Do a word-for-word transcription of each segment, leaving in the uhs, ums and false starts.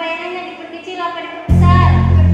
bayangannya diperkecil apa diperbesar?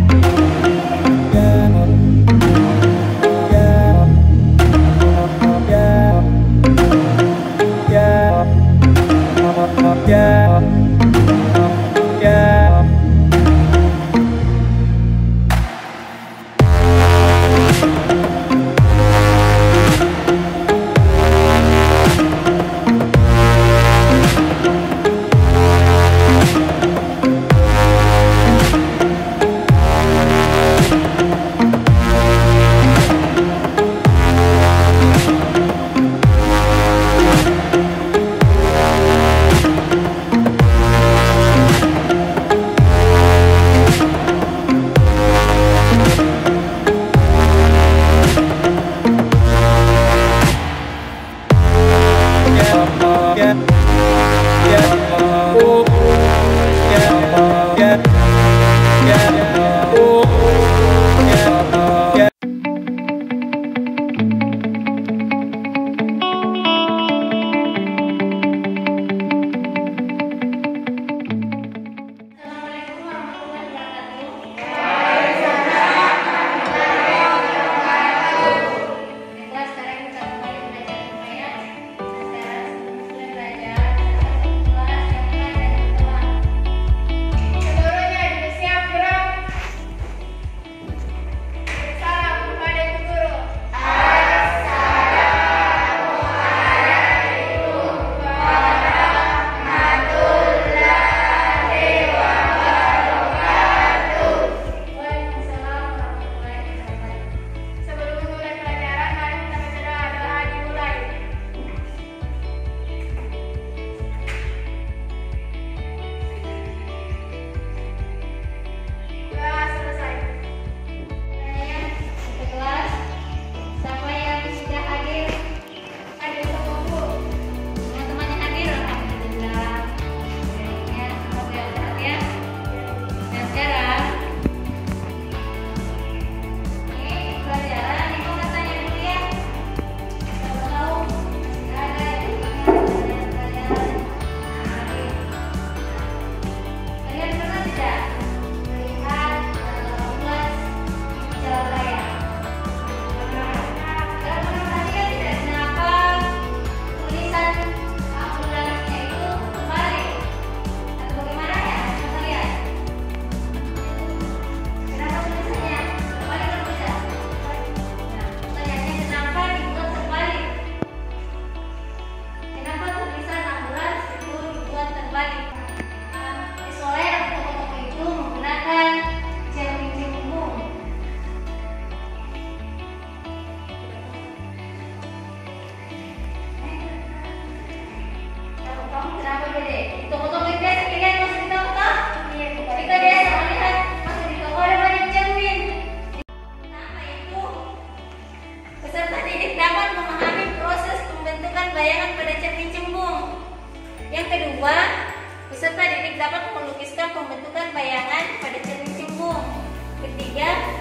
Bayangan pada cermin cembung. Yang kedua, peserta didik dapat melukiskan pembentukan bayangan pada cermin cembung. Ketiga,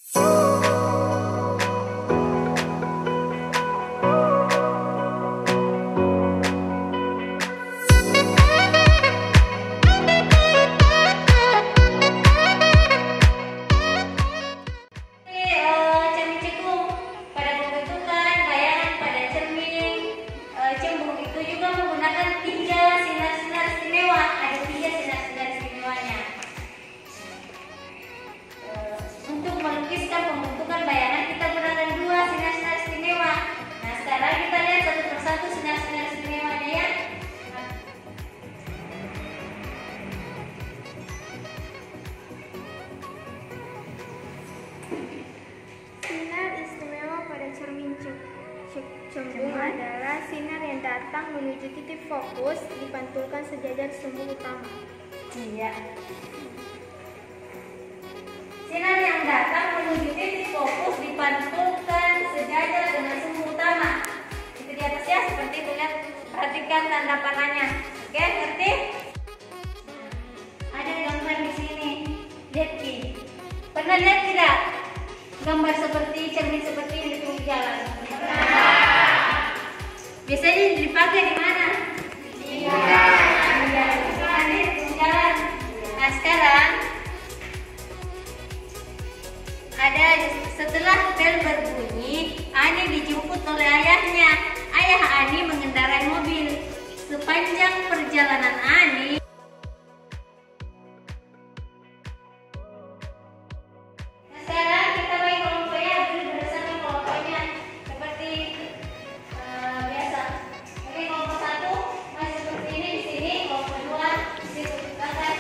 cembung adalah sinar yang datang menuju titik fokus dipantulkan sejajar sumbu utama. Iya. Sinar yang datang menuju titik fokus dipantulkan sejajar dengan sumbu utama. Itu di atas ya, seperti itu lihat. Perhatikan tanda panahnya. Oke, ngerti? Ada gambar di sini. Lihat Ki. Pernah lihat tidak? Gambar seperti cermin seperti ini di pinggir jalan. Biasanya dipakai di mana? Di jalan. Di jalan. Nah, sekarang perjalanan Ani. Nah, sekarang kita bagi kelompoknya, dulu berdasarkan kelompoknya seperti uh, biasa. Oke, kelompok satu masih seperti ini di sini, kelompok dua di situ. Selesai.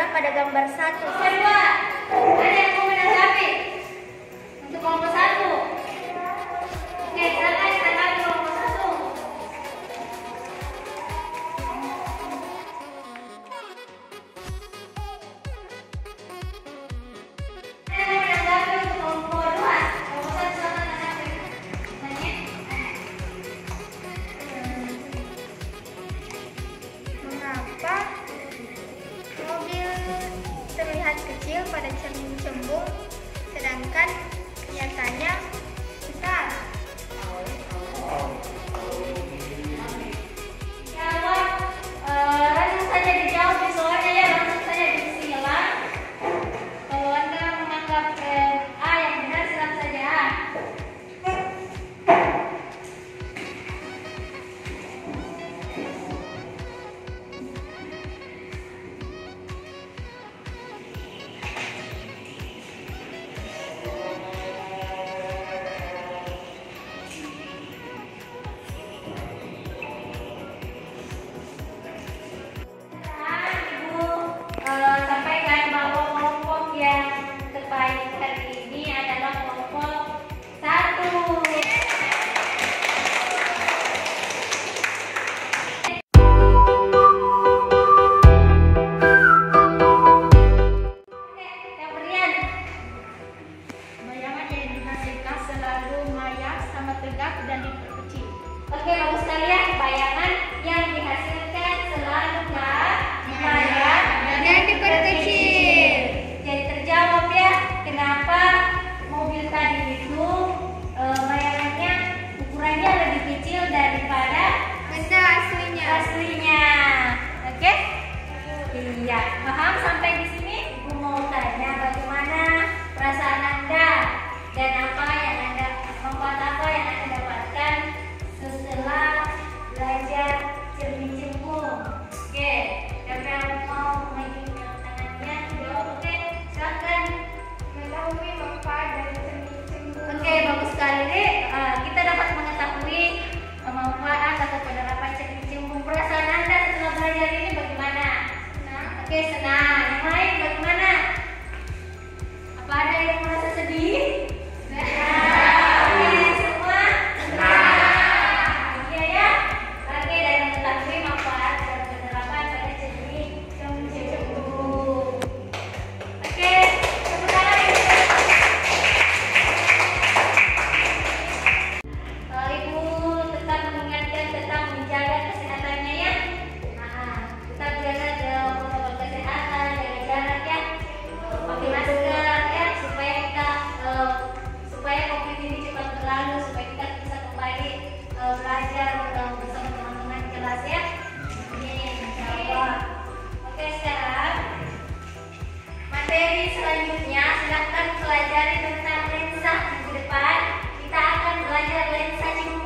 pada gambar satu. Kedua, ada yang mau menanggapi untuk kelompok satu? Oke, silakan tanggapi kelompok satu. Ada yang mau menanggapi untuk kelompok dua? Kelompok satu silakan tanggapi. Tanya. Mengapa mobil terlihat kecil pada cembung, sedangkan nyatanya besar? Jawab, eh, langsung saja dijawab visualnya ya, langsung saja disilang. Kalau Anda menganggap eh, A yang benar, silang saja A. Ibu eh, sampaikan bahwa kelompok yang terbaik hari ini adalah kelompok satu. Oke, yang berian. Bayangan yang dihasilkan selalu maya sama tegak dan diperkecil. Oke, bagus sekalian. Bayangan yang dihasilkan selalu maya Dan diperkecil. Jadi terjawab ya, kenapa mobil tadi itu eh, bayangannya ukurannya lebih kecil daripada Benda aslinya. aslinya. Oke? Iya, paham sampai di sini? Ibu mau tanya bagaimana perasaan Anda dan apa yang Anda manfaat apa yang Anda dapatkan setelah belajar cermin cembung. Oke, siapa yang mau menunjukkan tangannya? Jawab, oke, silakan. Mengetahui manfaat dari cermin cembung. Oke, bagus sekali. Dek. Eh, kita dapat mengetahui eh, manfaat atau penerapan cermin cembung. Perasaan Anda setelah belajar ini bagaimana? Nah, Oke, senang. Yang lain bagaimana? Apa ada yang merasa sedih? Nah, oke, semua senang. Iya ya. Oke, dan mengetahui manfaat dan penerapan pada cermin cembung. Oke, tepuk tangan. Eh, Ibu tetap mengingatkan tentang menjaga kesehatannya ya. Nah, tetap jaga ke- protokol kesehatan, jaga jarak ya, Eh, pakai masker ya, supaya kita eh, supaya COVID ini cepat berlalu, supaya kita bisa kembali eh, belajar eh, bersama teman-teman di kelas ya. Amin. Insyaallah. Oke, sekarang materi selanjutnya silakan pelajari tentang lensa. Minggu depan kita akan belajar lensa cembung.